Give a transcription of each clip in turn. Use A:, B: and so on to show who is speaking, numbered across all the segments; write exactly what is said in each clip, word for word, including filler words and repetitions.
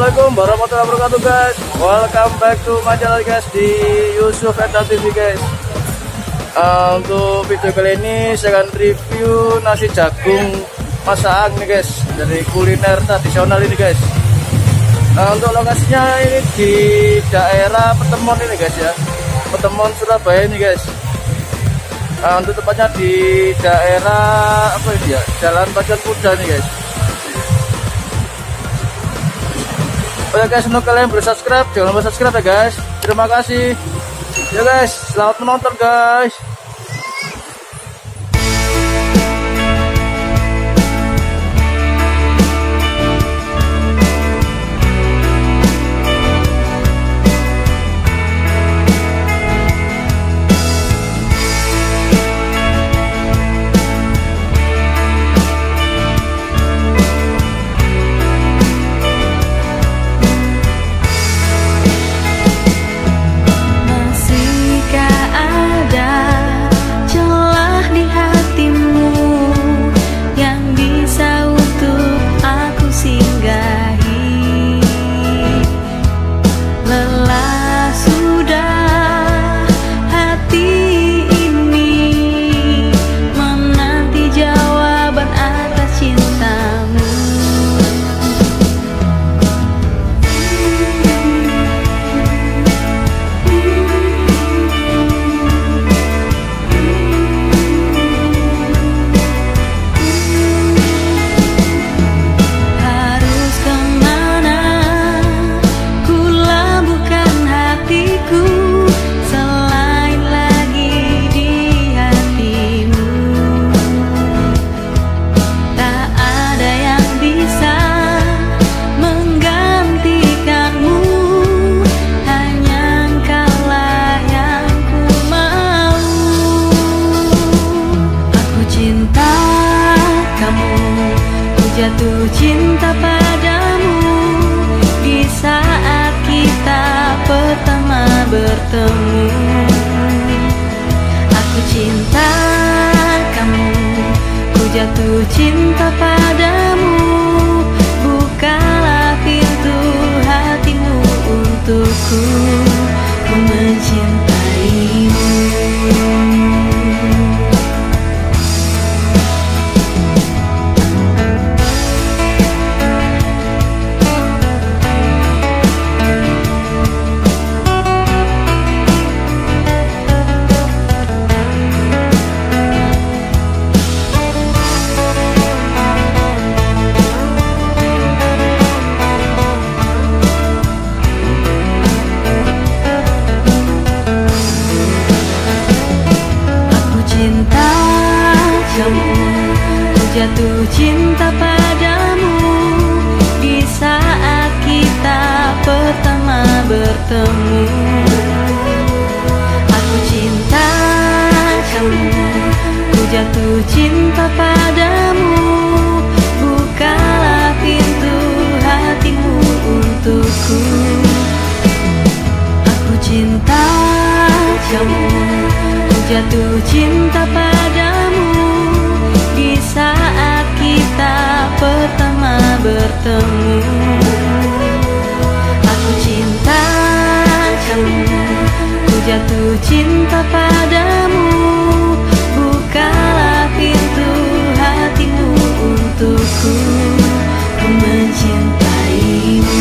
A: Assalamualaikum warahmatullahi wabarakatuh guys. Welcome back to my channel guys di Yusuf Enda T V guys. uh, Untuk video kali ini saya akan review nasi jagung Mas Aang nih guys, dari kuliner tradisional ini guys. uh, Untuk lokasinya ini di daerah Petemon ini guys ya, Petemon Surabaya ini guys. uh, Untuk tepatnya di daerah apa ini ya, Jalan Pacuan Kuda nih guys. Oke guys, untuk kalian belum subscribe, jangan lupa subscribe ya guys. Terima kasih. Ya guys, selamat menonton guys.
B: Jatuh cinta padamu di saat kita pertama bertemu. Aku cinta kamu, ku jatuh cinta padamu. Bukalah pintu hatimu untukku, ku mencintaimu. Jatuh cinta padamu di saat kita pertama bertemu. Aku cinta kamu, ku jatuh cinta padamu. Bukalah pintu hatimu untukku. Aku cinta kamu, ku jatuh cinta padamu di saat kita pertama bertemu. Aku cinta kamu, ku jatuh cinta padamu. Bukalah pintu hatimu untukku, ku mencintaimu.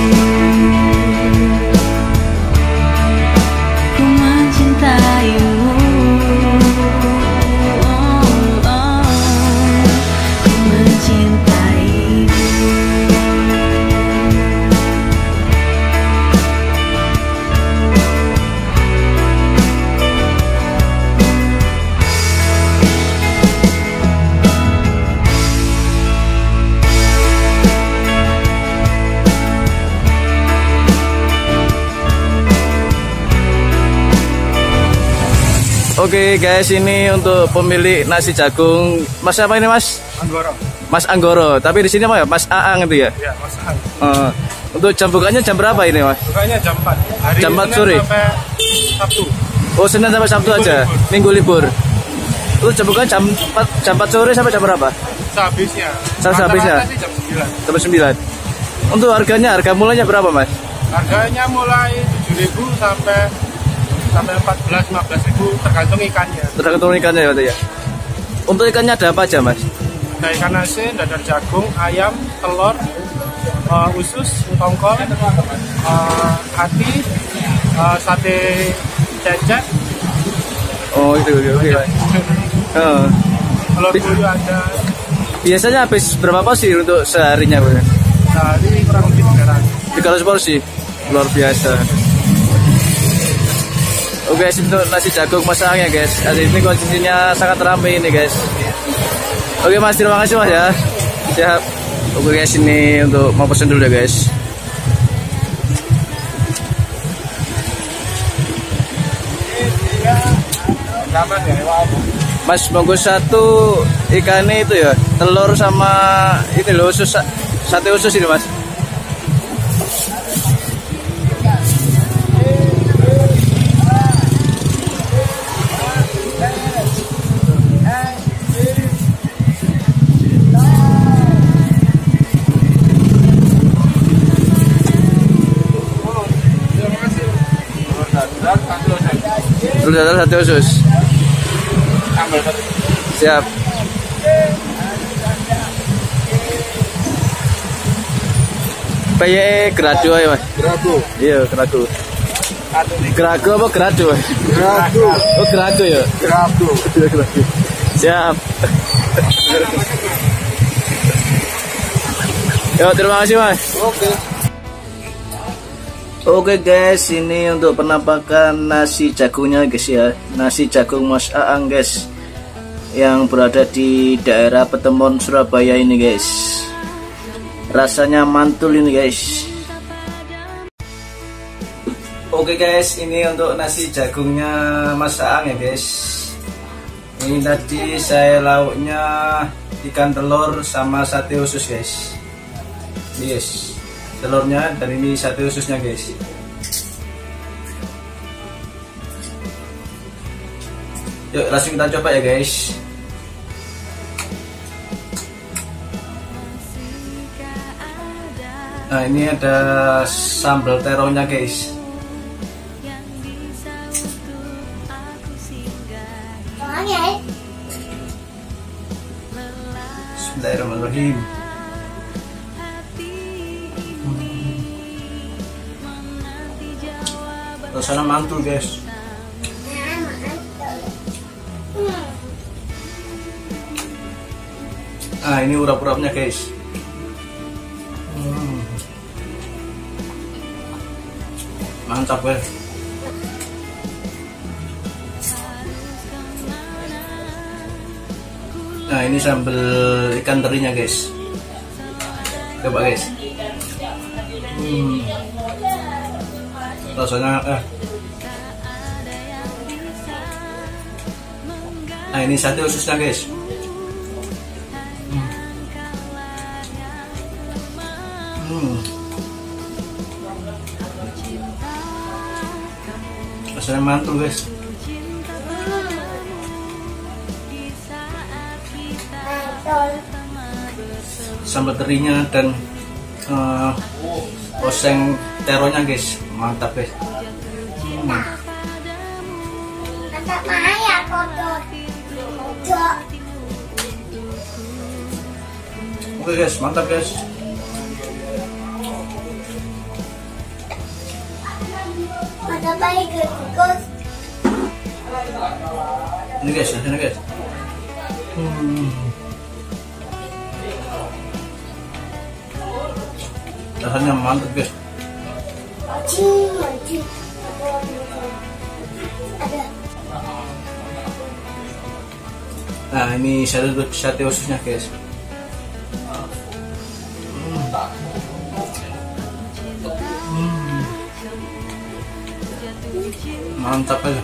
B: Ku mencintaimu.
A: Oke guys, ini untuk pemilik nasi jagung Mas apa ini Mas?
C: Anggoro.
A: Mas Anggoro. Tapi di sini apa ya? Mas Aang itu ya?
C: Iya, Mas Aang.
A: Uh, untuk jam bukanya jam berapa ini Mas?
C: Bukanya jam empat. Hari
A: jam empat
C: Senin
A: sore.
C: Sampai Sabtu.
A: Oh, Senin sampai Sabtu
C: Minggu
A: aja.
C: libur.
A: Minggu libur. Lu jam bukanya jam empat jam empat sore sampai jam berapa?
C: Sehabisnya.
A: Sehabisnya.
C: Rata-rata sih jam sembilan.
A: Sampai sembilan. Untuk harganya, harga mulanya berapa mas?
C: Harganya mulai tujuh ribu sampai sampai empat belas lima belas ribu tergantung ikannya.
A: Tergantung ikannya ya, ya. Untuk ikannya ada apa aja mas?
C: Ada ikan asin, dadar jagung, ayam, telur, uh, usus, tongkol, uh, hati, uh, sate cecek.
A: Oh itu oke. Oh.
C: Telur bulu ada.
A: Biasanya habis berapa porsi untuk seharinya bu?
C: Sehari kurang lebih tiga ratus.
A: tiga ratus porsi, luar biasa. Oke guys, untuk nasi jagung masaknya guys. Hari ini kondisinya sangat ramai ini guys. Oke mas, terima kasih mas ya. Siap. Oke guys, ini untuk mau pesen dulu ya guys. Mas monggo satu ikannya itu ya, telur sama ini loh usus, sate usus ini mas. Telur dadar sate usus. Siap. Paye grado ya mas.
C: Grado.
A: Iya grado. Grado apa grado?
C: Grado.
A: Oh grado ya.
C: Grado.
A: Siap. Yo terima kasih mas.
C: Oke.
A: Oke guys, ini untuk penampakan nasi jagungnya guys ya. Nasi jagung Mas Aang guys, yang berada di daerah Petemon Surabaya ini guys. Rasanya mantul ini guys. Oke guys, ini untuk nasi jagungnya Mas Aang ya guys. Ini tadi saya lauknya ikan telur sama sate usus guys. Yes, telurnya dan ini sate ususnya guys. Yuk langsung kita coba ya guys. Nah ini ada sambal terongnya guys. Bismillahirrahmanirrahim. Rasanya mantul guys. Ah ini urap-urapnya guys. Hmm. Mantap guys. Nah ini sambal ikan terinya guys. Coba guys. Hmm. Rasanya eh. Nah ini sate ususnya guys. Hmm. Hmm. Rasanya mantul guys. Sambal terinya dan uh, oseng teronya guys, mantap guys. Hmm. Oke guys, mantap guys. Ini guys, ini guys. Hmm. Rasanya mantap guys. Nah ini sate sate ususnya guys. Hmm. Hmm. Mantap aja.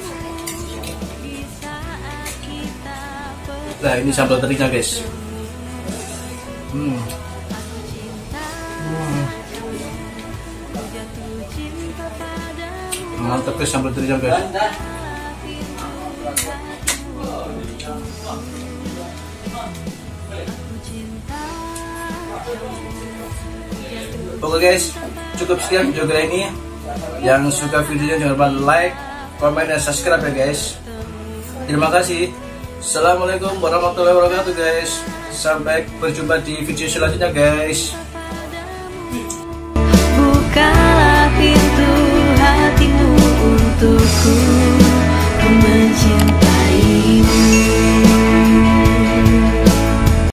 A: Nah ini sambal terinya guys. Hmm. Hmm. Mantap guys sambal terinya guys. Oke guys, cukup sekian video kali ini. Yang suka videonya jangan lupa like, komen, dan subscribe ya guys. Terima kasih. Assalamualaikum warahmatullahi wabarakatuh guys. Sampai berjumpa di video selanjutnya guys.